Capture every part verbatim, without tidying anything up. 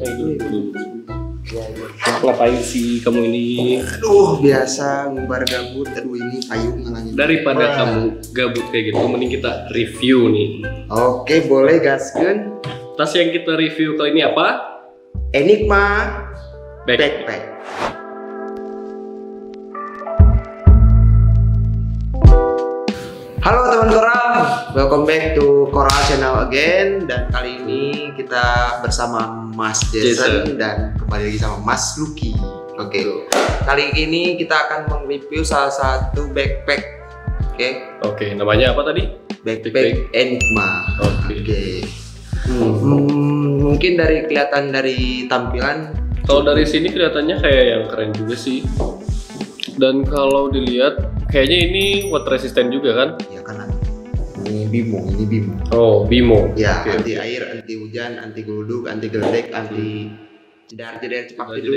dulu. Ya, ya. Ngapain sih kamu ini? Aduh, biasa ngumbar gabut. Aduh, ini payung ngalangin. Daripada Wah. kamu gabut kayak gitu, mending kita review nih. Oke, boleh gaskeun. Tas yang kita review kali ini apa? Enigma Backpack. Backpack. Halo teman Koral, welcome back to Koral Channel again. Dan kali ini kita bersama Mas Jason, Jason. dan kembali lagi sama Mas Lucky. Oke, kali ini kita akan mereview salah satu backpack. Oke, oke, namanya apa tadi? Backpack, backpack. Enigma. Oke. Okay. Hmm. Hmm, mungkin dari kelihatan dari tampilan. Kalau dari sini kelihatannya kayak yang keren juga sih. Dan kalau dilihat, kayaknya ini water resistant juga kan? Ya kan, ini Bimo, ini Bimo. Oh, Bimo. Ya, okay, anti okay. air, anti hujan, anti geluduk, anti geledek, anti jedar-jedar cepat tidur.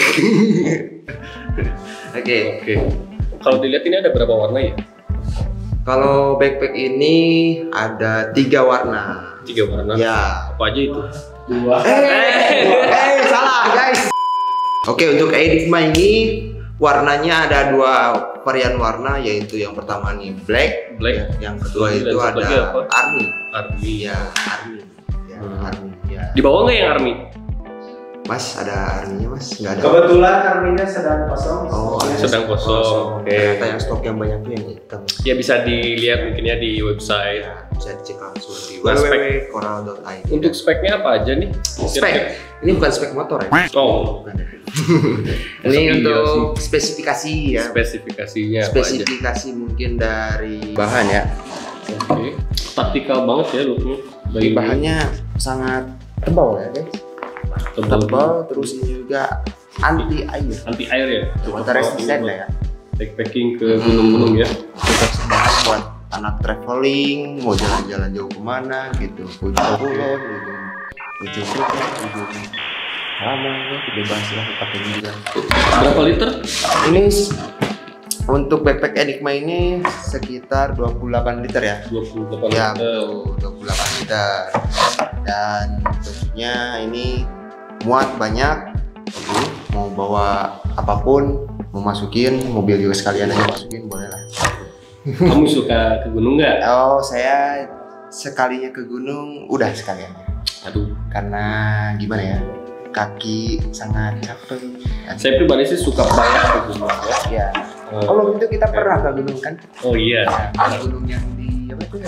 Oke. Oke. Kalau dilihat ini ada berapa warna ya? Kalau backpack ini ada tiga warna. Tiga warna? Ya. Apa aja itu? Dua. Eh, eh, salah guys. Oke, untuk Enigma ini warnanya ada dua varian warna, yaitu yang pertama nih black, black. Yang kedua Dan itu ada army. Army. Ya, army. Ya, hmm. army. Ya. Di bawah nggak yang army? Mas, ada arminya mas? Nggak ada. Kebetulan arminya sedang kosong. Oh, sedang kosong. Oke. Okay. Ternyata yang stok yang banyak tuh yang hitam. Ya bisa dilihat mungkin ya di website. Ya, bisa dicek langsung di nah, w w w titik koral titik i d. Untuk speknya apa aja nih? Spek. Ini bukan spek motor ya? Oh. Bukan. Ini untuk spesifikasi ya. Spesifikasinya apa Spesifikasi aja? Mungkin dari bahan ya. Oke. Okay. Taktikal banget ya looknya. Bahannya sangat tebal ya guys. Tebal, tebal terus ini juga anti air. Anti air ya. Water resistant lah ya. Backpacking ke gunung-gunung ya. Cocok banget buat anak traveling, mau jalan-jalan jauh kemana gitu. Ujung kulon, ujung ujung ujung lama ya, bebas lah pakai ini juga. Berapa liter? Ini untuk backpack Enigma ini sekitar dua puluh delapan liter ya. dua puluh delapan ya, liter. dua puluh delapan liter. Dan tentunya ini muat banyak. Jadi, mau bawa apapun, mau masukin mobil juga sekalian aja masukin, boleh lah. Kamu suka ke gunung nggak? Oh, saya sekalinya ke gunung udah sekalian. Aduh, karena gimana ya? Kaki sangat capek. Saya pribadi sih suka banget ke gunung ya. Ya. Oh, kalau gitu kita pernah ke gunung kan? Oh iya. Nah, gunung yang di apa itu?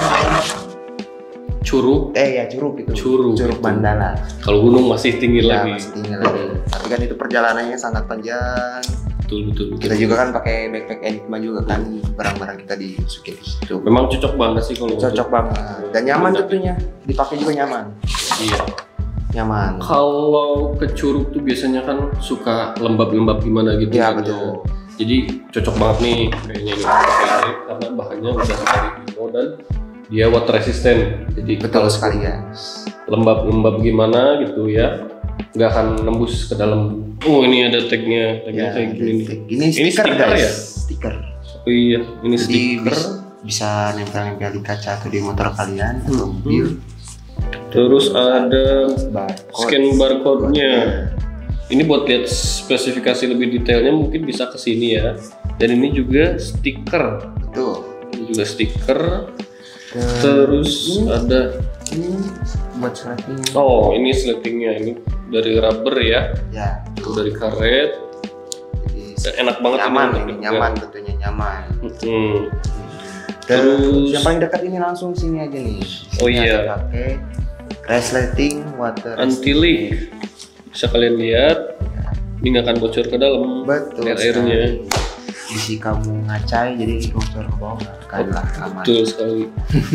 Curug. Eh ya Curug itu. Curug. Curug Mandala. Kalau gunung masih tinggi ya, lagi. Masih tinggi lagi. Tapi kan itu perjalanannya sangat panjang. Betul, betul, betul. Kita juga kan pakai backpack Enigma juga kan, barang-barang kita dimasukin di situ. Memang cocok banget sih kalau cocok banget dan nyaman tentunya, dipakai juga nyaman. Iya. Nyaman. Kalau ke Curug tuh biasanya kan suka lembab-lembab gimana gitu. Iya kan, betul. Jadi cocok banget nih kayaknya ini karena bahannya udah dari Bimo dan dia water resistant. Jadi betul sekali ya. Lembab-lembab gimana gitu ya, nggak akan nembus ke dalam. Oh ini ada tagnya, tagnya ya, kayak gini. Ini stiker, ini stiker guys. Ya? Stiker. Oh iya, ini Jadi stiker. Bisa, bisa nempel-nempel di kaca atau di motor kalian, atau hmm. mobil. Terus ada barcode. Scan barcode-nya. Ini buat lihat spesifikasi lebih detailnya mungkin bisa ke sini ya. Dan ini juga stiker. Betul. Ini juga stiker. Dan terus ini, ada ini buat slating. Oh, ini slatingnya ini dari rubber ya. Ya. Itu dari karet. Jadi, enak banget nyaman ini. Ini nyaman tentunya nyaman. Hmm. Dan terus yang paling dekat ini langsung sini aja nih. Sini oh iya. Pakai resleting water anti leak. Bisa kalian lihat. Ya. Ini nggak akan bocor ke dalam. Betul. Airnya. Isi kamu ngacai jadi bocor ke bawah. Kalilah aman. Betul sekali.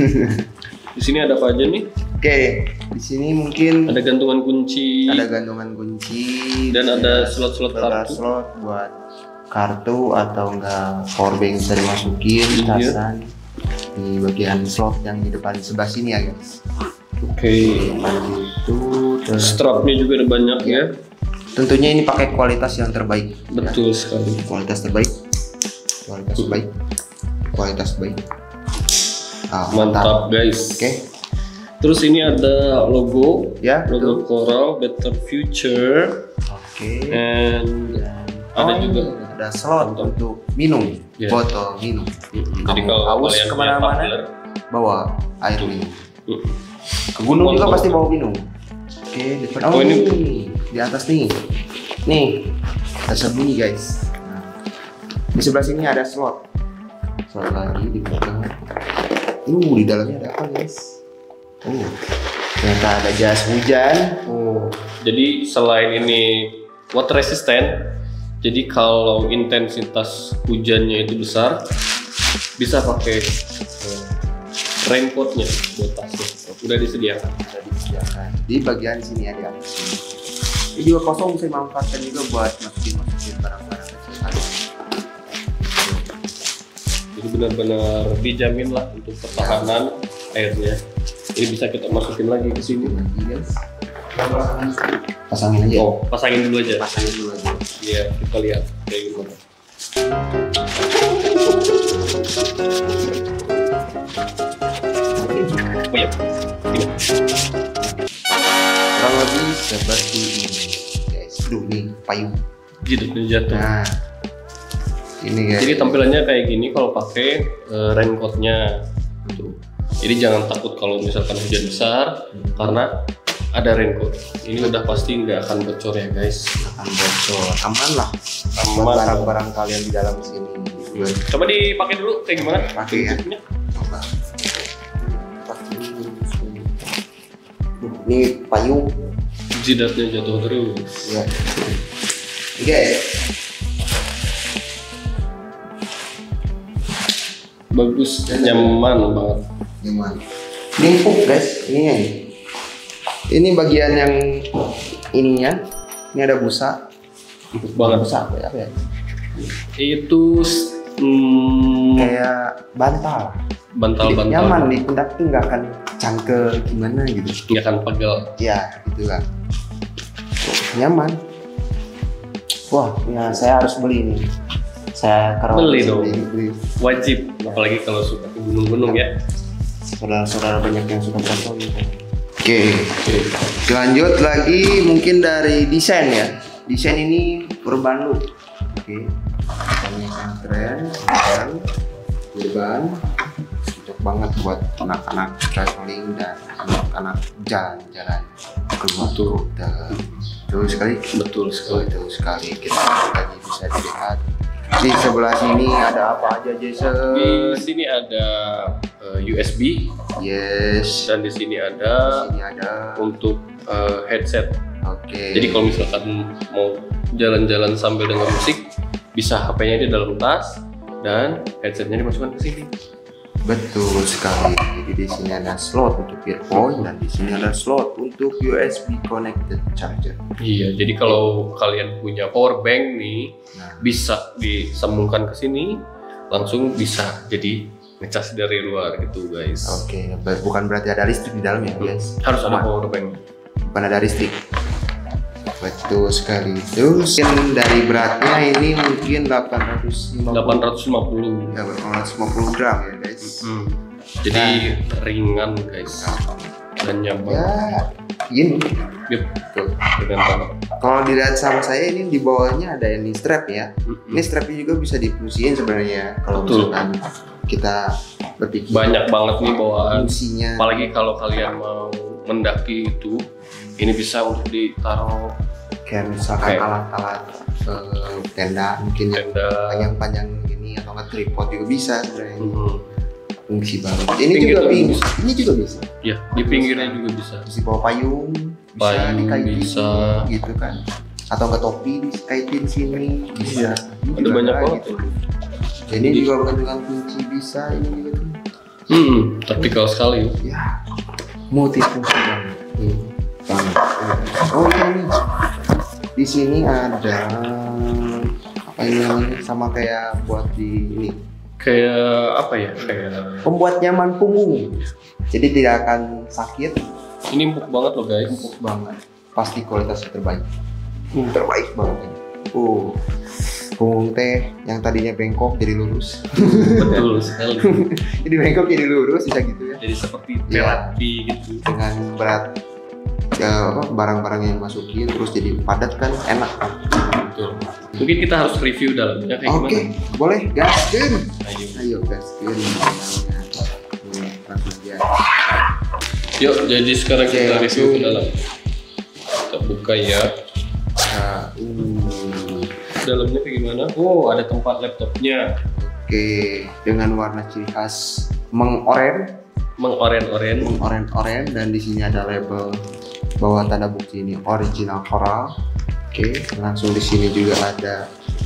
Di sini ada apa aja nih? Oke, di sini mungkin ada gantungan kunci. Ada gantungan kunci dan ada slot-slot kartu. Slot buat kartu atau enggak power bank bisa dimasukin, casan iya. Di bagian slot yang di depan sebelah sini ya guys. Oke. Okay. Itu terus strapnya juga ada banyak ya. Tentunya ini pakai kualitas yang terbaik. Betul ya. sekali. Kualitas terbaik. Kualitas terbaik. Kualitas baik. Oh, mantap, mantap guys. Oke. Okay. Terus ini ada logo, Ya, logo Coral Better Future, Oke. and Dan ada oh, juga ada slot Botol. untuk minum, Ya. botol minum. Mm-mm. Jadi Kamu kalau haus kalian punya kemana-mana, tumbler, bawa air minum. mm-mm. Ke gunung juga Botol. pasti bawa minum. Oke, di depan. Oh, Oh, ini- ini di atas nih. Nih, tersembunyi guys. Nah, di sebelah sini ada slot. Slot lagi dibuka. Uh, di dalamnya ada apa guys? Oh, ternyata ada jas hujan. Oh, Jadi selain ini water resistant, jadi kalau intensitas hujannya itu besar, bisa pakai eh, raincoatnya buat tasnya. Udah disediakan. sudah disediakan. Di bagian sini ada. Ini juga kosong, bisa dimanfaatkan juga buat masukin masukin barang-barang kecil tadi. Jadi benar-benar dijamin lah untuk pertahanan airnya. Ini bisa kita masukin lagi ke sini. Lagi guys. Pasangin aja. Oh, pasangin dulu aja. Pasangin dulu aja. Iya, kita lihat kayak gimana. Oh iya, ini. Kurang lebih seperti ini guys. Duh nih payung. Jatuh jatuh. Nah, ini guys. Jadi tampilannya kayak gini kalau pakai eh, raincoatnya. Tuh. Jadi jangan takut kalau misalkan hujan besar karena ada raincoat. Ini udah pasti nggak akan bocor ya guys. akan bocor. Aman lah. Aman. Buat barang-barang kalian di dalam sini. Coba dipakai dulu kayak gimana? Pakai ya. bentuknya? Coba. Duh, ini payung. Jidatnya jatuh terus. Ya. Ini guys. Bagus, nyaman banget. Nyaman. Ini empuk guys. Ini ya. Ini bagian yang ininya. Ini ada busa. Empuk banget. Busa apa ya? Apa ya? Itu hmm, Kayak bantal. bantal-bantal. Nyaman di pundak tuh nggak akan cangkel gimana gitu. Nggak akan pegel. Ya, gitu kan. Nyaman. Wah, ya saya harus beli ini. Saya karena Beli dong. beli. Wajib, apalagi kalau suka ke gunung-gunung ya. Saudara-saudara banyak yang suka foto gitu. Oke. Lanjut lagi mungkin dari desain ya. Desain ini urban look. Oke. Desainnya sangat keren, keren. Urban. Cocok banget buat anak-anak traveling dan anak-anak jalan-jalan keluar Betul. kota. Betul sekali. Betul sekali. Betul sekali. Kita tadi bisa dilihat. Di sebelah sini ada apa aja, Jason? Di sini ada eh, U S B Yes. dan di sini Di ada sini ada. untuk eh, headset. Oke. Jadi kalau misalkan mau jalan-jalan sambil dengar musik, bisa H P-nya di dalam tas dan headsetnya dimasukkan ke sini. Betul sekali. Jadi di sini ada slot untuk earphone dan di sini ada slot untuk U S B connected charger. Iya, jadi kalau kalian punya power bank nih, Nah, bisa disambungkan ke sini, langsung bisa jadi ngecas dari luar gitu guys. oke. Ber- Bukan berarti ada listrik di dalamnya, guys. Harus ada Aman. power bank. Bukan ada listrik. Betul sekali. Terus mungkin dari beratnya ini mungkin delapan ratus lima puluh. delapan ratus lima puluh. Ya, delapan ratus lima puluh gram ya, guys. Hmm. Jadi ringan guys dan nyaman. Ya, gini. Yep. Tuh. Ringan banget. Kalau dilihat sama saya ini di bawahnya ada ini strap ya. Mm-mm. Ini strapnya juga bisa difungsiin sebenarnya kalau Betul. misalkan kita berpikir Banyak banget nih bawaan. fungsinya. Apalagi kalau kalian mau mendaki itu, ini bisa untuk ditaruh Kayak misalkan Oke. alat-alat eh, tenda mungkin yang tenda. panjang-panjang ini atau nggak tripod juga bisa sebenarnya. Hmm. Fungsi banget. Ini Pinggir juga juga bisa. bisa. Ini juga bisa. Ya, di pinggirnya juga bisa. Terus di bawah payung bisa Payung dikaitin bisa. gitu kan. Atau nggak topi dikaitin sini bisa. Ini Ada juga banyak ada banget. gitu. Ini juga gantungan kunci bisa ini juga tuh. Hmm, vertikal sekali. Ya, multifungsi banget. Hmm, banget. Oh ini di sini ada apa ini namanya sama kayak buat di ini Kayak apa ya? Kayak pembuat nyaman punggung. Jadi tidak akan sakit, ini empuk banget loh guys. empuk banget. Pasti kualitasnya terbaik. Hmm, terbaik banget. Oh, punggung teh yang tadinya bengkok jadi lurus. Betul sekali. Jadi bengkok jadi lurus bisa gitu ya. Jadi seperti Iya. terapi gitu. Dengan berat ya, apa barang-barang yang masukin terus jadi padat kan enak. Betul. Mungkin kita harus review dalamnya kayak Oke, gimana. boleh gaskeun. Ayo. Ayo gaskeun. Nih, langsung aja. Yuk, jadi sekarang Oke, kita review langsung. ke dalam. Kita buka ya. Nah, uh. Dalamnya kayak gimana? Oh, ada tempat laptopnya. Oke, dengan warna ciri khas mengoren, Mengoren-oren. mengoren-oren dan di sini ada label bahwa tanda bukti ini original Coral. Oke, langsung di sini juga ada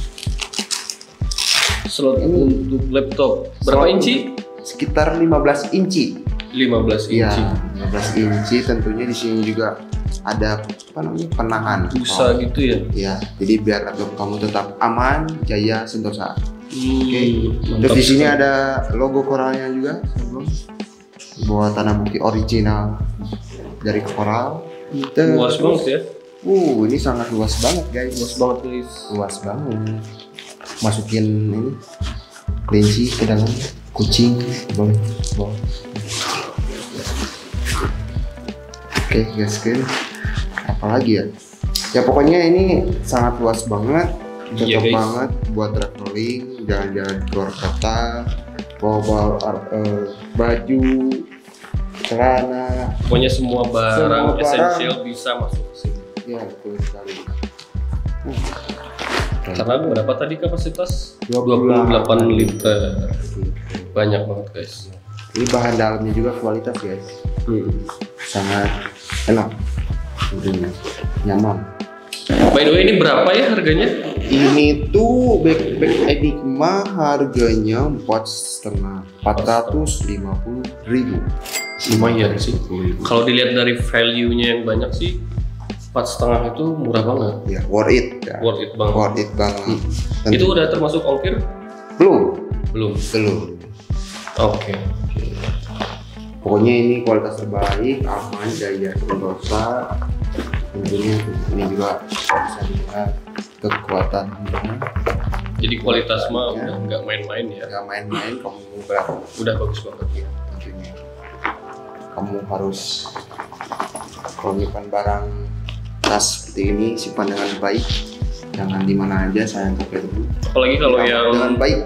Slot untuk laptop. Berapa slot inci? sekitar lima belas inci. lima belas Iya, inci. lima belas inci. Tentunya di sini juga ada apa namanya penahan. Busa Oh, gitu ya. ya, jadi biar laptop kamu tetap aman, jaya, sentosa. Hmm, Oke. mantap Terus di sini sekali. ada logo Coralnya juga, sebelum bahwa tanda bukti original dari Coral. luas banget ya. Uh, ini sangat luas banget guys. Luas banget guys. Luas banget. Masukin ini kelinci ke dalam, kucing, boleh, boleh. Oke, guys, kan. Apalagi ya? Ya pokoknya ini sangat luas banget, cocok Iya, guys. banget buat traveling, jalan-jalan keluar kota, bawa uh, baju, celana, Pokoknya semua barang Semua barang. esensial bisa masuk ke sini. ya betul sekali. Uh. Karena berapa tadi kapasitas? dua dua puluh puluh delapan delapan liter. Banyak banget guys. Ini bahan dalamnya juga kualitas guys, Hmm. sangat enak, tentunya nyaman. By the way, ini berapa ya harganya? Ini tuh backpack Enigma harganya empat setengah, empat ratus lima puluh ribu. Lumayan sih. Kalau dilihat dari value-nya yang banyak sih, empat setengah itu murah banget. Ya, worth it. Ya. Worth it banget. Worth it banget. Itu udah termasuk ongkir? belum, Belum. belum. Oke. Pokoknya ini kualitas terbaik, aman, jaya, sentosa. Tentunya ini juga bisa dilihat kekuatannya. Jadi kualitas mah Ya. udah nggak main-main ya. Gak main-main, kamu berapa? Udah bagus banget. Ya, tentunya. Kamu harus kalau menyimpan barang tas seperti ini simpan dengan baik, jangan di mana aja, sayang pakai dulu. Apalagi kalau yang dengan baik.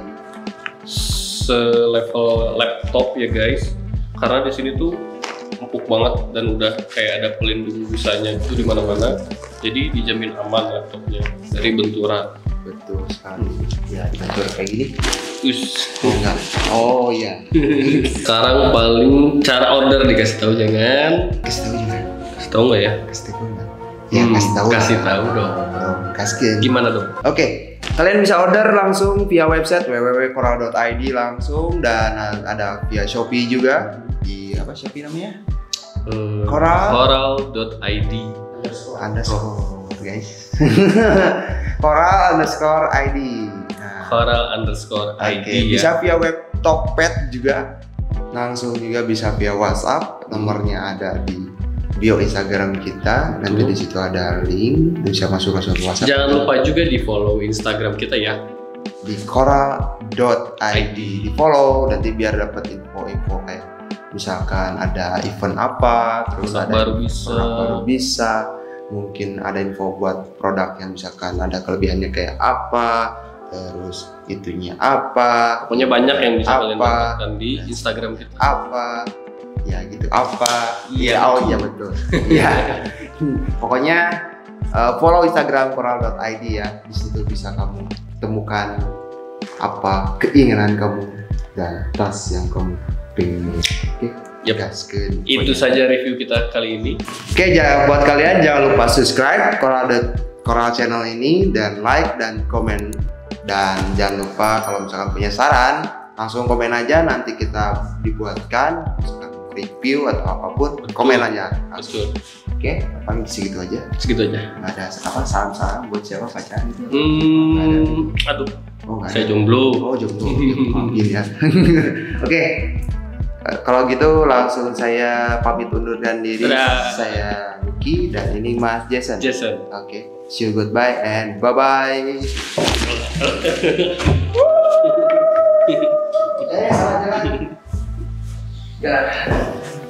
selevel laptop ya guys, karena di sini tuh empuk banget dan udah kayak ada pelindung busanya itu di mana-mana, jadi dijamin aman laptopnya dari benturan. Betul sekali. Ya, diatur kayak gini. Us. Oh enggak. Oh iya. Sekarang paling cara order dikasih tahu jangan. Kasih tahu juga. Kasih tahu nggak ya? Kasih tahu enggak? Ya, Hmm, kasih tahu. Kasih tahu dong. Oh, kasih. Gimana dong? Oke, kalian bisa order langsung via website w w w titik coral titik i d langsung, dan ada via Shopee juga di apa Shopee namanya? Hmm, Coral. Coral dot i d. Underscore guys. Coral underscore I D. Nah, Coral underscore i d oke, ya. bisa via web Tokped juga, langsung juga bisa via WhatsApp. Nomornya ada di bio Instagram kita. Nanti Betul. di situ ada link, bisa masuk ke WhatsApp. Jangan lupa juga di follow Instagram kita ya. Di coral dot i d, di follow nanti biar dapat info-info kayak misalkan ada event apa, terus Produk ada baru bisa. produk baru bisa, mungkin ada info buat produk yang misalkan ada kelebihannya kayak apa, terus itunya apa, Pokoknya banyak yang bisa kalian Apa? dapatkan di Instagram kita. apa, ya gitu apa, Iya. ya oh iya betul, ya pokoknya uh, follow Instagram coral dot i d ya, di situ bisa kamu temukan apa keinginan kamu dan tas yang kamu pengen. Oke, Yep. gaskeun. Itu saja review kita kali ini. Oke, jangan buat kalian jangan lupa subscribe Coral Coral channel ini dan like dan komen, dan jangan lupa kalau misalkan punya saran langsung komen aja, nanti kita dibuatkan misalkan review atau apapun. Betul. Komen aja langsung. Betul. Oke, paling segitu aja. Segitu aja. Nggak ada apa saran-saran buat siapa pacaran gitu. Hmm, aduh, Oh, nggak saya ada. jomblo. Oh, jomblo. Maafin ya. Oke. Eh, Kalau gitu langsung saya pamit undurkan diri. Dadah. Saya Lucky dan ini Mas Jason. Jason. Oke, see you goodbye and bye bye. Eh, salah jalan. Jalan.